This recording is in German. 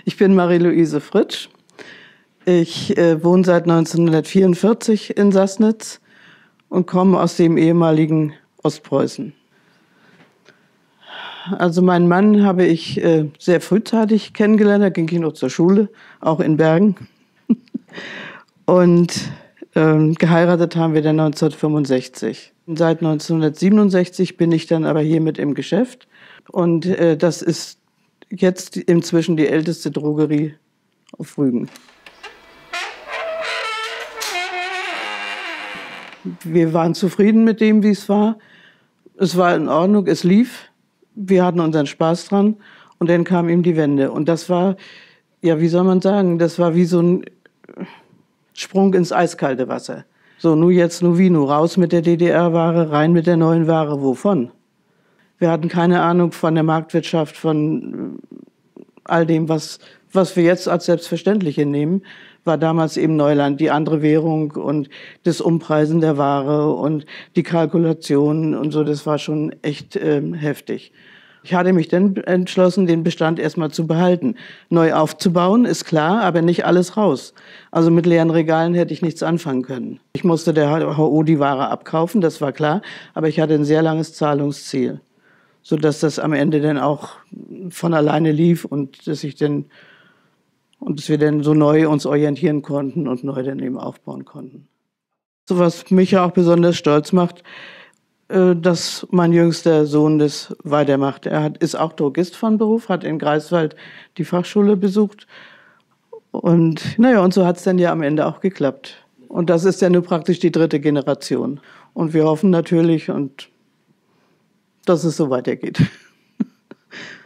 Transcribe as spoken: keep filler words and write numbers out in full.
Ich bin Marie-Louise Fritsch. Ich äh, wohne seit neunzehnhundertvierundvierzig in Sassnitz und komme aus dem ehemaligen Ostpreußen. Also meinen Mann habe ich äh, sehr frühzeitig kennengelernt, da ging ich noch zur Schule, auch in Bergen. Und ähm, geheiratet haben wir dann neunzehnhundertfünfundsechzig. Seit neunzehnhundertsiebenundsechzig bin ich dann aber hier mit im Geschäft. Und äh, das ist jetzt inzwischen die älteste Drogerie auf Rügen. Wir waren zufrieden mit dem, wie es war. Es war in Ordnung, es lief. Wir hatten unseren Spaß dran. Und dann kam ihm die Wende. Und das war, ja, wie soll man sagen, das war wie so ein Sprung ins eiskalte Wasser. So, nu jetzt, nu wie, nu raus mit der D D R-Ware, rein mit der neuen Ware. Wovon? Wir hatten keine Ahnung von der Marktwirtschaft, von all dem, was, was wir jetzt als selbstverständlich hinnehmen, war damals eben Neuland, die andere Währung und das Umpreisen der Ware und die Kalkulation und so, das war schon echt ähm, heftig. Ich hatte mich dann entschlossen, den Bestand erstmal zu behalten. Neu aufzubauen, ist klar, aber nicht alles raus. Also mit leeren Regalen hätte ich nichts anfangen können. Ich musste der H O die Ware abkaufen, das war klar, aber ich hatte ein sehr langes Zahlungsziel, sodass das am Ende dann auch von alleine lief und dass ich dann und dass wir dann so neu uns orientieren konnten und neu dann eben aufbauen konnten. So, was mich ja auch besonders stolz macht, dass mein jüngster Sohn das weitermacht. Er hat, ist auch Drogist von Beruf, hat in Greifswald die Fachschule besucht. Und naja, und so hat es dann ja am Ende auch geklappt. Und das ist ja nur praktisch die dritte Generation. Und wir hoffen natürlich, und dass es so weitergeht.